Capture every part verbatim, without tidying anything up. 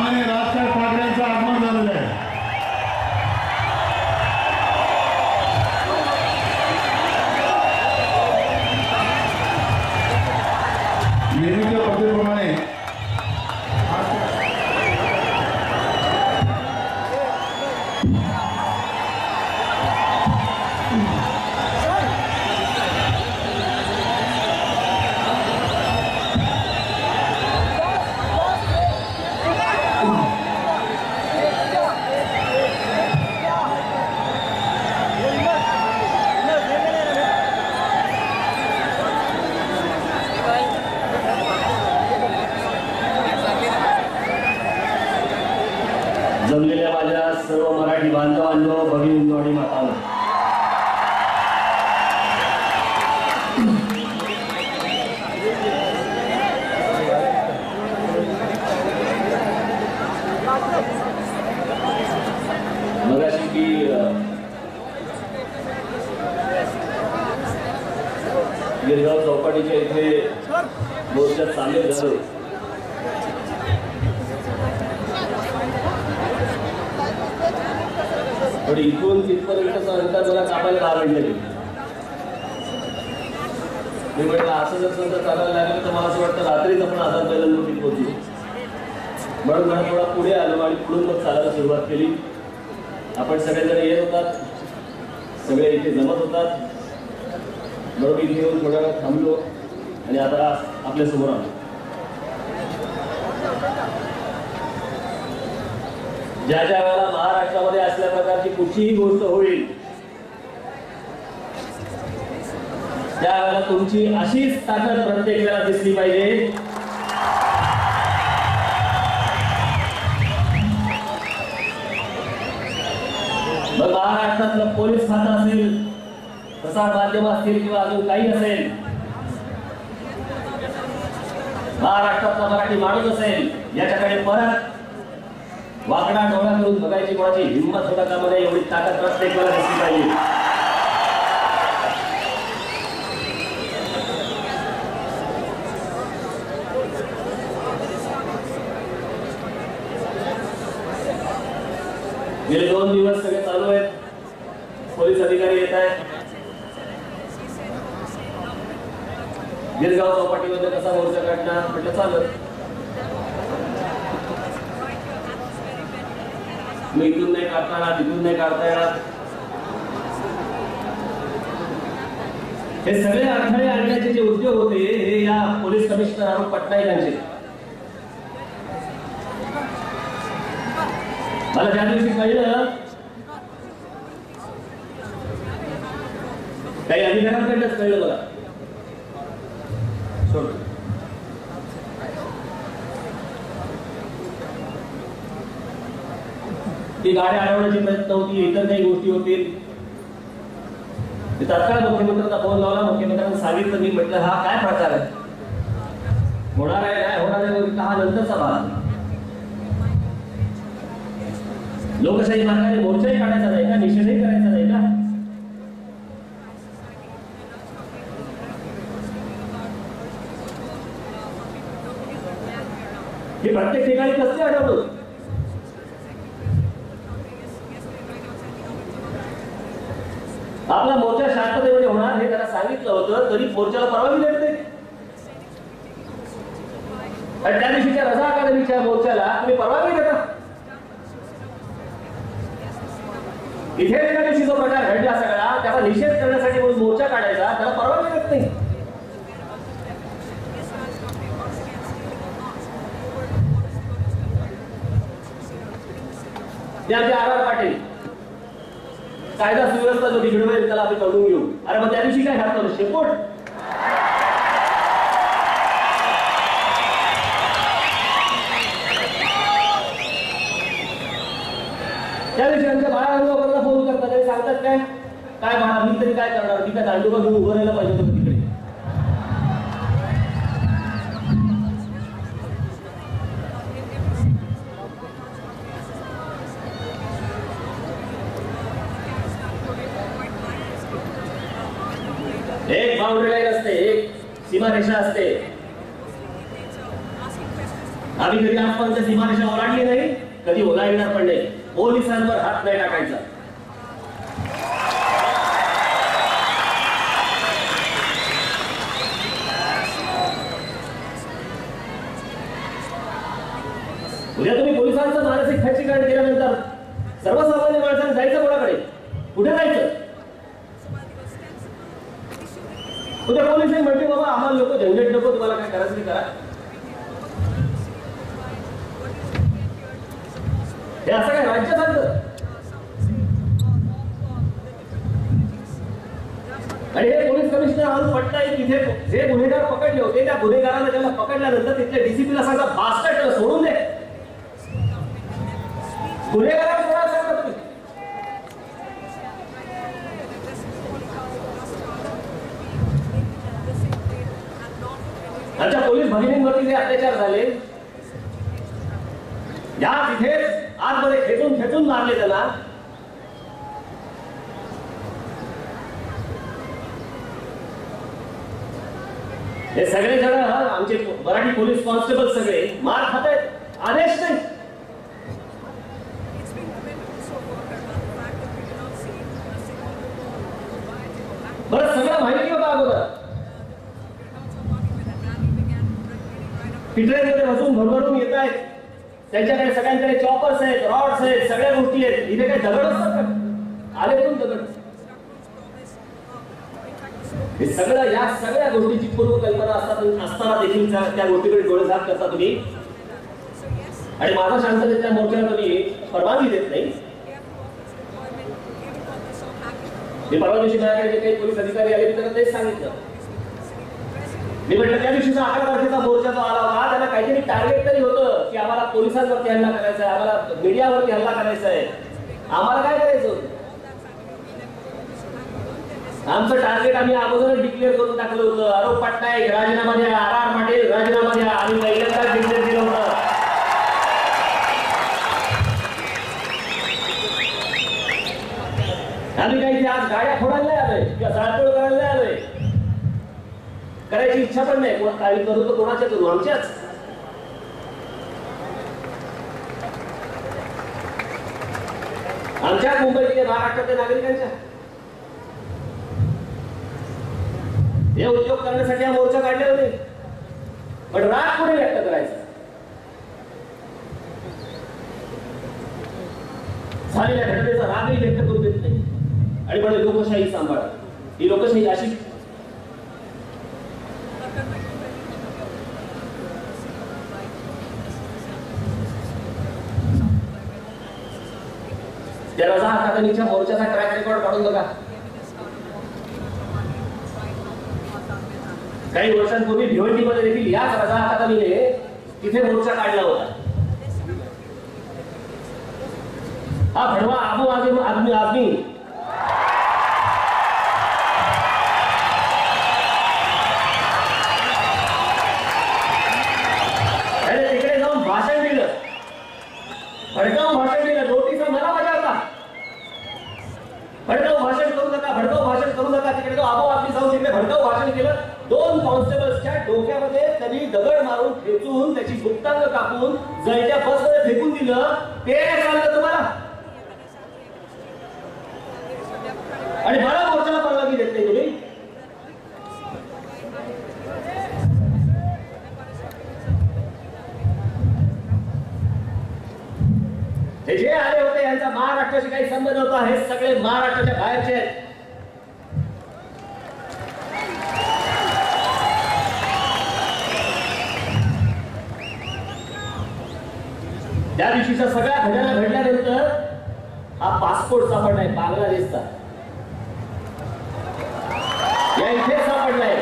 माननीय राज ठाकरेंचं आगमन झालेलं आहे। नेहमीच्या पद्धतीप्रमाणे जमलेल्या माझ्या सर्व मराठी बांधवांनो, भगिनींनो आणि मातांनो, मगाशी की गिरगाव चौपाटीच्या इथे मोर्चात सामील झालो। पण इथून तिथपर्यंतचा अंतर मला कापायला दहा मिनिटं गेली। मी म्हटलं असं जर समजा चालायला लागलं तर मला असं वाटतं रात्रीच आपण आझाद मैदान मध्ये पोहोचू, म्हणून मला थोडा पुढे आलो आणि पुढून मग चालायला सुरुवात केली। आपण सगळेजण येत होतात, सगळे इथे जमत होतात, म्हणून इथे येऊन थोडा वेळ थांबलो आणि आता आपल्या समोर आलो। ज्या ज्या वेळेला महाराष्ट्रामध्ये असल्या प्रकारची कुठलीही गोष्ट होईल त्यावेळेला तुमची अशीच ताकद प्रत्येक वेळेला दिसली पाहिजे। मग महाराष्ट्रातलं पोलीस खातं असेल, प्रसार माध्यम असतील किंवा अजून काही असेल, महाराष्ट्रातला मराठी माणूस असेल, याच्याकडे परत वाकडा डोळा करून बघायची कोणाची हिंमत होता का मध्ये एवढी ताकद प्रत्येक वेळेला दिसली पाहिजे। गेले दोन दिवस सगळे चालू आहेत, पोलीस अधिकारी येत आहेत, गिरगाव चौपाटीमध्ये कसा मोर्चा काढणार म्हटलं चालत। मी इथून नाही काढता येणार, तिथून नाही काढता येणार, हे सगळे अडथळे आणण्याचे जे उद्योग होते हे या पोलीस कमिशनर अरुण पटनाईक यांचे। मला ज्या दिवशी कळलं काही अधिकाऱ्यांकडनंच कळलं मला, सोड ती गाडी अडवण्याची प्रयत्न होती, इतर काही गोष्टी होतील। तात्काळ मुख्यमंत्र्यांना फोन लावला, मुख्यमंत्र्यांनी सांगितलं, मी म्हटलं हा काय प्रकार आहे, होणार आहे काय होणार आहे हा नंतरचा भाग। लोकशाही मार्गाने मोर्चाही काढायचा नाही का, निषेधही करायचा नाही का? हे प्रत्येक ठिकाणी कसले अडवलं? आपला मोर्चा शांततेमध्ये होणार हे त्याला सांगितलं होतं, तरी मोर्चाला परवानगी देत नाही। त्या दिवशीच्या रजा अकादमीच्या मोर्चाला तुम्ही परवानगी देता? इथे एका दिवशी जो प्रकार घडला सगळा त्याचा निषेध करण्यासाठी म्हणून मोर्चा काढायचा, त्याला परवानगी देत नाही। त्याचे आर आर पाटील कायदा सुव्यवस्था जो बिघडवेल त्याला आपण कळून घेऊ। अरे मग त्या दिवशी काय घातलं शेपूट? त्या दिवशी आमच्या बाळांना फोन करतात आणि सांगतात काय काय बाळा मी तरी काय करणार, मी काय दांडूबा घेऊन उभं राहायला पाहिजे होतं तिकडे। एक बाउंड्री लाईन असते, एक सीमारेषा असते। आम्ही कधी आजपर्यंत सीमारेषा ओलांडली नाही। पोलिसांवर हात नाही टाकायचा. उद्या तुम्ही पोलिसांचं मानसिक खच्चीकरण केल्यानंतर सर्वसामान्य माणसाने जायचं कोणाकडे? कुठे जायचं? उद्या पोलीस म्हणते बाबा आम्हाला लोक झंझट नको, तुम्हाला काय करायचं ते करा. हे असं काय राज्य चालतं? आणि हे पोलीस कमिशनर आणून पटनाईक तिथे जे गुन्हेगार पकडले होते त्या गुन्हेगारांना जेव्हा पकडल्यानंतर तिथल्या डीसीपीला सांगा बास्टर्ड सोडून दे. गुन्हेगारांना कोणाला सांगता तुम्ही? आमच्या पोलीस भगिनींवरती जे अत्याचार झाले, या तिथे आतमध्ये खेचून खेचून मारले त्याला. हे सगळे जण आमचे मराठी पोलीस कॉन्स्टेबल सगळे मार खात आहेत, आदेश नाही. बरं सगळं माहिती होतं अगोदर. पिटरेमध्ये बसून भरभरून येत आहेत, त्यांच्याकडे सगळ्यांकडे चॉपर्स आहेत, रॉड्स आहेत, सगळ्या गोष्टी आहेत. इथे काही दगड असतात का? आले पण दगड. हे सगळं या सगळ्या गोष्टीची पूर्वकल्पना असतात असताना देखील त्या गोष्टीकडे डोळे झाक करता तुम्ही. आणि माझा शांततेच्या मोर्चाला तुम्ही परवानगी देत नाही. मी परवा दिवशी माझ्याकडे जे काही पोलीस अधिकारी आले त्यांना तेच सांगितलं. मी म्हटलं त्या दिवशीचा अकरा तारखेचा मोर्चा जो आला होता त्याला काहीतरी टार्गेट तरी होतं की आम्हाला पोलिसांवरती हल्ला करायचा आहे, आम्हाला मीडियावरती हल्ला करायचा आहे. आम्हाला काय करायचं होतं? आमचं टार्गेट आम्ही अगोदर डिक्लेअर करून टाकलं होतं. आरोप पटनाईक राजीनामा द्या, आर आर पाटील राजीनामा द्या. आम्ही पहिल्यांदाच डिक्लेअर केलं होतं. आम्ही काही आज गाड्या फोडायला नाही आलोय किंवा जाळपोळ करायला नाही आलोय. करायची इच्छा पण नाही. कोणा काही करू तर कोणाच्या करू? आमच्याच. आमच्या मुंबईतल्या महाराष्ट्रातल्या नागरिकांच्या हे उद्योग करण्यासाठी हा मोर्चा काढले होते. पण राग पुढे व्यक्त करायचा. झालेल्या घटनेचा रागही व्यक्त करू देत नाही. आणि पण लोकशाही सांभाळा. ही लोकशाही अशी त्या रजा अकादमीच्या मोर्चाचा ट्रॅक रेकॉर्ड काढून बघा. काही वर्षांपूर्वी भिवंडीमध्ये देखील याच रजा अकादमीने तिथे मोर्चा काढला होता. हा भडवा आबू आदमी आदमी आदमी तिकडे जाऊन भाषण दिलं, भडकाऊ भाषण दिलं. नोटीसा मला बजावता. भडकाऊ भाषण करू नका, भडकाऊ भाषण करू नका. तिकडे तो आबू आदमी जाऊन तिकडे भडकाऊ भाषण केलं. दोन कॉन्स्टेबल्सच्या डोक्यामध्ये त्यांनी दगड मारून खेचून त्याची गुप्तांग कापून जळत्या बसमध्ये फेकून दिलं. ते सांगलं तुम्हाला. आणि मला मोर्चाला परवानगी देत नाही तुम्ही. हे जे आले होते यांचा महाराष्ट्राशी काही संबंध नव्हता. हे सगळे महाराष्ट्राच्या बाहेरचे आहेत. त्या दिवशीचा सगळ्या घटना घडल्यानंतर हा पासपोर्ट सापडलाय बांगलादेशचा. या इथे सापडलाय.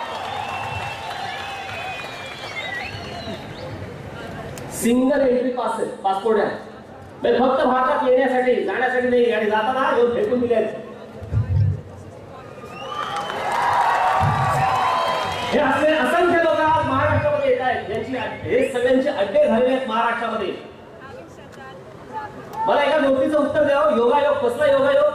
सिंगल एंट्री पास पासपोर्ट आहे. फक्त भारतात येण्यासाठी जाण्यासाठी नाही. आणि जाताना येऊन फेकून दिले. हे असे असंख्य लोक आज महाराष्ट्रामध्ये येत आहेत. यांची हे सगळ्यांचे अड्डे झालेले आहेत महाराष्ट्रामध्ये. मला एका नोटीचं उत्तर द्यावं. योगायोग कसला योगायोग?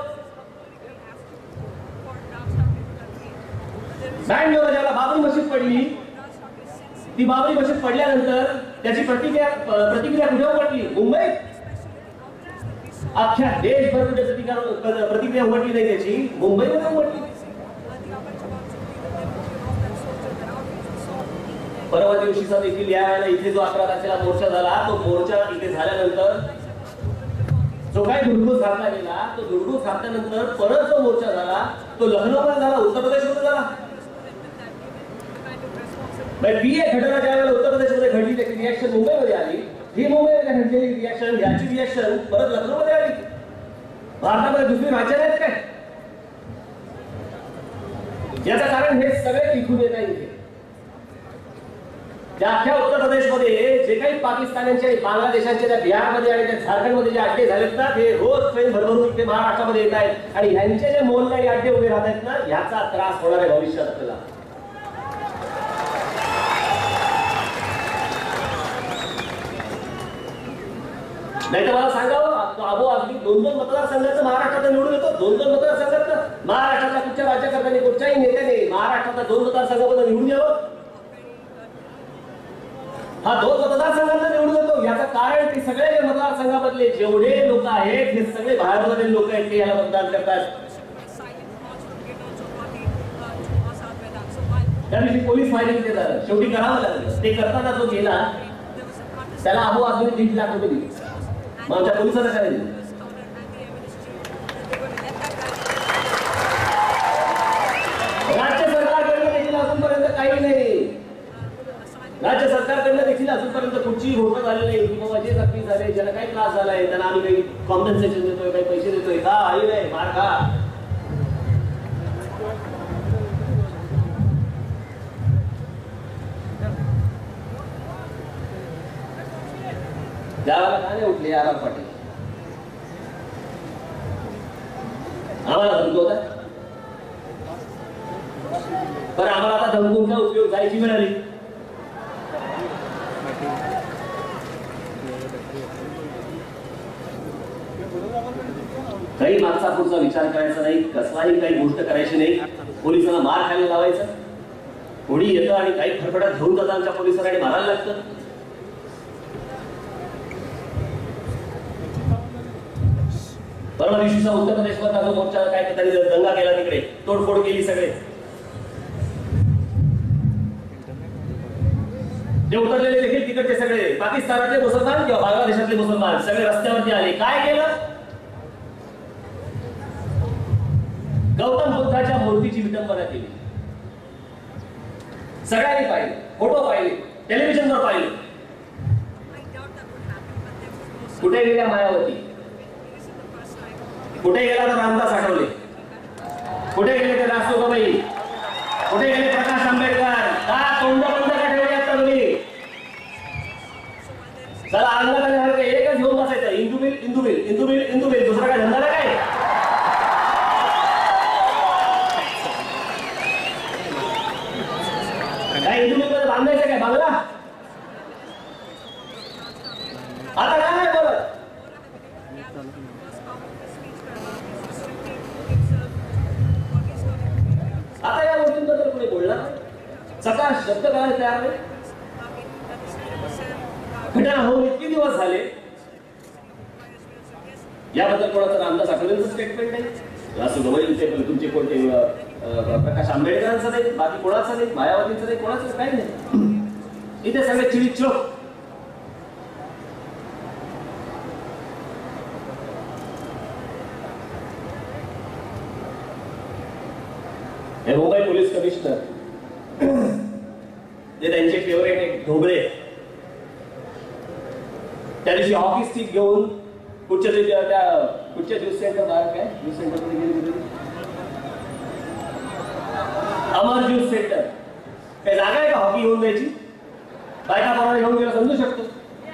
बँड योगाला बाबरी मशीद पडली. ती बाबरी मशीद पडल्यानंतर त्याची प्रतिक्रिया प्रतिक्रिया कुठे पडली? मुंबईत. अख्ख्या देशभर कुठे प्रतिक्रिया प्रतिक्रिया उमटली नाही त्याची, मुंबईमध्ये उमटली. परवा दिवशीचा देखील यावेळेला इथे जो अकरा तारखेला मोर्चा झाला, तो मोर्चा इथे झाल्यानंतर जो काही धुडगूस घातला गेला, तो धुडगूस घातल्यानंतर परत जो मोर्चा झाला तो लखनौमध्ये झाला, उत्तर प्रदेशमध्ये झाला. ती एक घटना ज्या वेळेला उत्तर प्रदेशमध्ये घडली त्याची रिॲक्शन मुंबईमध्ये आली, ही मुंबईमध्ये घडलेली रिॲक्शन याची रिॲक्शन परत लखनौमध्ये आली. भारतामध्ये दुसरी राज्य नाहीत काय? याचं कारण हे सगळे तिथून येत आहे. इथे त्या अख्ख्या उत्तर प्रदेशमध्ये जे काही पाकिस्तानांचे, बांगलादेशांचे, त्या बिहारमध्ये आणि त्या झारखंडमध्ये जे अड्डे झालेत ना, ते रोज ट्रेन भरभरून इथे महाराष्ट्रामध्ये येत आहेत आणि ह्यांचे जे मोलनाई अड्डे उभे राहत आहेत ना, ह्याचा त्रास होणार आहे भविष्यात आपल्याला. नाही तर मला सांगावं, अबो अगदी दोन दोन मतदारसंघाचं महाराष्ट्रात निवडून येतो. दोन दोन मतदारसंघात महाराष्ट्रातल्या कुठच्या राज्यकर्त्यांनी, कुठच्याही नेत्याने महाराष्ट्रातल्या दोन मतदारसंघामध्ये निवडून यावं. हा दोन मतदारसंघांना निवडून येतो. याचं कारण ते सगळे मतदारसंघामधले जेवढे लोक आहेत, हे सगळे बाहेरमधले लोक आहेत, ते याला मतदान करतात. त्या दिवशी पोलीस फायरिंग ते झालं, शेवटी करावं लागलं. ते करताना जो गेला त्याला अबो अजून दीड लाख रुपये दिले. मग आमच्या पोलिसांना काय दिले? राज्य सरकारकडनं देखील अजूनपर्यंत काही नाही. राज्य सरकारकडनं देखील अजूनपर्यंत कुठचीही घोषणा झाली नाही की बाबा जे जखमी झाले, ज्याला काही त्रास झालाय, त्यांना आम्ही काही कॉम्पन्सेशन देतोय, काही पैसे देतोय. काही नाही, मार खा. त्यावेळेला का नाही उठले आराम पाटील? आम्हाला धमकवत आहे, पण आम्हाला आता धमकूचा उपयोग जायची वेळ आली. काही मागचा पुढचा विचार करायचा नाही, कसलाही काही गोष्ट करायची नाही. पोलिसांना मार खायला लावायचं. कोणी येतं आणि काही फडफडात घेऊन जातात आमच्या पोलिसांना आणि मारायला लागतं. परवा दिवशीचा उत्तर प्रदेशमधला जो मोर्चा काय त्यांनी दंगा केला, तिकडे तोडफोड केली. सगळे जे उतरलेले देखील तिकडचे सगळे पाकिस्तानातले मुसलमान किंवा बांगलादेशातले मुसलमान सगळे रस्त्यावरती आले. काय केलं? गौतम बुद्धाच्या मूर्तीची विटंबना केली. सगळ्यांनी पाहिले, फोटो पाहिले, टेलिव्हिजनवर पाहिले. कुठे गेल्या मायावती? कुठे गेला तर रामदास आठवले? कुठे गेले ते रासोबाई? कुठे गेले प्रकाश आंबेडकर? का तोंड बंद का ठेवले आता तुम्ही? चला अंगात एकच घेऊन बसायचं, इंदू बिल इंदू बिल इंदू बिल इंदू बिल. दुसरा काय धंदा काय? काय इंदू बिल मध्ये बांधायचं काय बांगला? आता काय नाही बोलत. आता या गोष्टींबद्दल कोणी बोलणार? सकाळ शब्द करायला तयार नाही. घटना होऊन इतके दिवस झाले, याबद्दल कोणाचा रामदास आठवलेंचं स्टेटमेंट नाही, रासुगवईंचे तुमचे कोणते प्रकाश आंबेडकरांचं नाही, बाकी कोणाचं नाही, मायावतींचं नाही, कोणाचं काही नाही. इथे सगळे चिडीचोक. हे मुंबई पोलीस कमिशनर, जे त्यांचे फेवरेट एक ढोबळे, त्या दिवशी हॉकी स्टिक घेऊन कुठच्या तरी त्या कुठच्या ज्यूस सेंटर बाहेर काय ज्यूस सेंटर मध्ये गेले, अमर ज्यूस सेंटर. काही जागा आहे का हॉकी घेऊन द्यायची? बायका कोणाला घेऊन गेला समजू शकतो.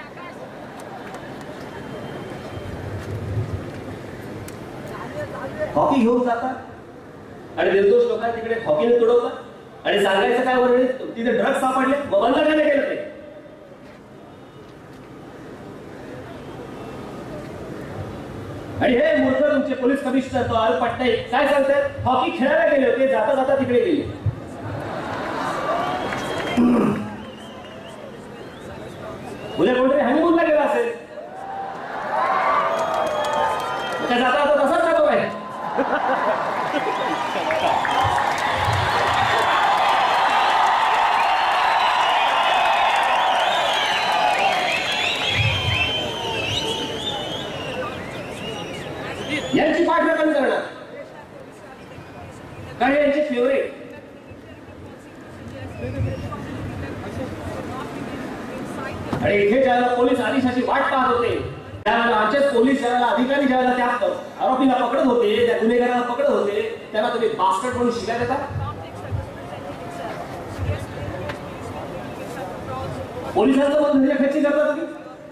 हॉकी घेऊन जातात आणि निर्दोष लोक तिकडे हॉकीने तुडवतात आणि सांगायचं काय वरळे तिथे ड्रग्ज सापडले, मग बंद काय केलं ते? आणि हे मूर्ख तुमचे पोलीस कमिशनर तो आर पट्टाई काय सांगतात? हॉकी खेळायला गेले होते, जाता जाता तिकडे गेले. उद्या कोणतरी हनीमूनला गेला असेल, काय जाता आता तसाच जातो काय? यांची पाठराखण करणार काय यांचे फेवरेट. आणि इथे ज्याला पोलीस आदेशाची वाट पाहत होते, त्यावेळेला आमचेच पोलीस ज्याला अधिकारी ज्याला त्या आरोपीला पकडत होते, त्या गुन्हेगाराला पकडत होते, त्यांना तुम्ही बास्टर्ड म्हणून शिव्या देता. पोलिसांचं मत म्हणजे खच्ची करता तुम्ही.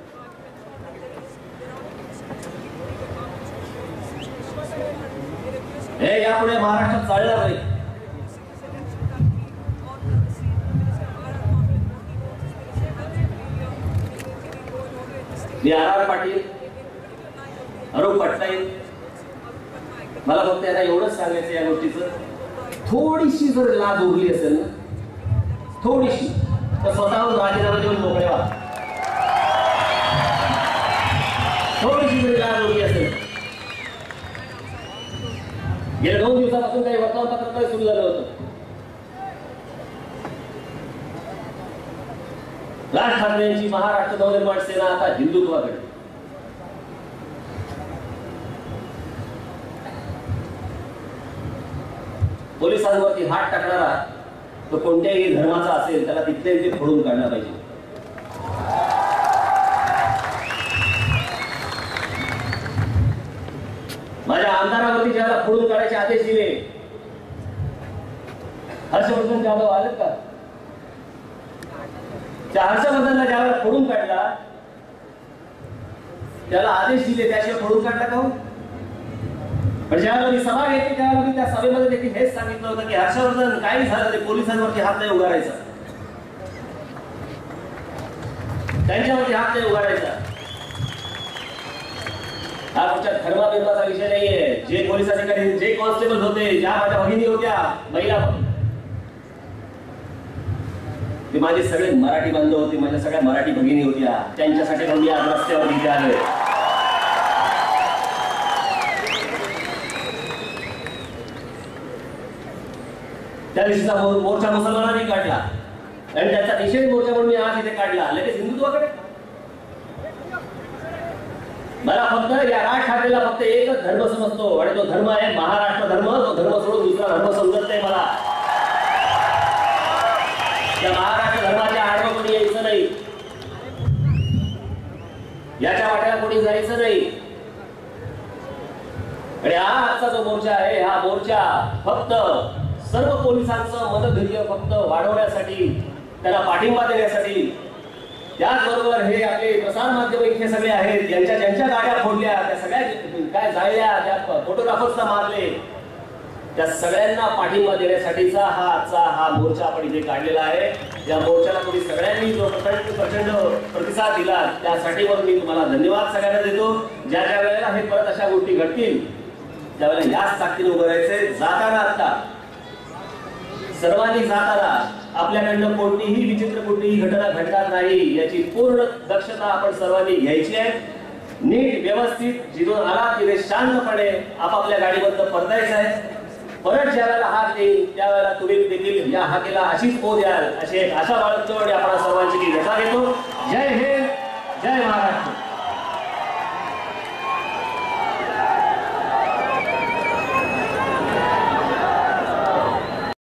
हे यापुढे महाराष्ट्रात चालणार नाही. मी आर आर पाटील, अरुप पटनाईक, मला फक्त यांना एवढंच सांगायचं या गोष्टीचं, थोडीशी जर लाज उरली असेल ना, थोडीशी, तर स्वतःहून राजीनामा देऊन मोकळे व्हा. थोडीशी जर लाज उरली असेल. गेल्या दोन दिवसापासून काही वर्तमानपत्रात सुरू झालं होतं. राज ठाकरे यांची महाराष्ट्र नवनिर्माण सेना आता हिंदुत्वाकडे. पोलिसांवरती हात टाकणारा तो कोणत्याही धर्माचा असेल त्याला तिथले ते फोडून काढला पाहिजे. माझ्या आमदारावरती ज्याला फोडून काढायचे आदेश दिले, हर्षवर्धन जाधव आलेत का? त्या हर्षवर्धनला ज्यावेळेला फोडून काढला, त्याला आदेश दिले, त्याशिवाय फोडून काढला का? पण ज्यावेळेला मी सभा घेतली त्यावेळेला मी त्या सभेमध्ये देखील हेच सांगितलं होतं की हर्षवर्धन काही झालं ते पोलिसांवरती हात नाही उगारायचा, त्यांच्यावरती हात नाही उगारायचा. हा कुठच्या धर्माबिर्माचा विषय नाहीये. जे पोलीस अधिकारी, जे कॉन्स्टेबल होते, ज्या माझ्या भगिनी होत्या, महिला, ते माझे सगळे मराठी बांधव होते, माझ्या सगळ्या मराठी भगिनी होत्या, त्यांच्यासाठी मी आज रस्त्यावर इथे आलोय. त्या दिवशीचा मोर्चा मुसलमानांनी काढला आणि त्याचा निषेध मोर्चा म्हणून मी आज इथे काढला, लगेच हिंदुत्वाकडे. मला फक्त या राज ठाकरेला फक्त एकच धर्म समजतो आणि तो धर्म आहे महाराष्ट्र धर्म. तो धर्म सोडून दुसरा धर्म समजत नाही मला. त्या महाराष्ट्र धर्माच्या आडवं कोणी यायचं नाही, याच्या वाट्याला कोणी जायचं नाही. आणि हा आजचा जो मोर्चा आहे, हा मोर्चा फक्त सर्व पोलिसांचं मनधैर्य फक्त वाढवण्यासाठी, त्यांना पाठिंबा देण्यासाठी, त्याचबरोबर हे आपले प्रसार माध्यम इथे सगळे आहेत, यांच्या ज्यांच्या गाड्या फोडल्या, त्या सगळ्या काय जाळल्या, त्या फोटोग्राफर्सना मारले, त्या सगळ्यांना पाठिंबा देण्यासाठीचा हा आजचा हा मोर्चा आपण इथे काढलेला आहे. या मोर्चाला तुम्ही सगळ्यांनी जो प्रचंड प्रतिसाद दिला त्यासाठी म्हणून मी तुम्हाला धन्यवाद सगळ्यांना देतो. ज्या ज्या वेळेला हे परत अशा गोष्टी घडतील त्यावेळेला याच ताकदीने उभं राहायचंय. जाताना आता सर्वांनी जाताना आपल्याकडनं कोणतीही विचित्र कोणतीही घटना घडणार नाही याची पूर्ण दक्षता आपण सर्वांनी घ्यायची आहे. नीट व्यवस्थित जिथून आला तिथे शांतपणे आपापल्या गाडीबद्दल परतायचं आहे. परत ज्या वेळेला हाक येईल त्यावेळेला तुम्ही देखील या हाकेला अशीच ओ द्याल अशी एक आशा बाळगतो आणि आपण सर्वांची घेता घेतो. जय हिंद, जय महाराष्ट्र.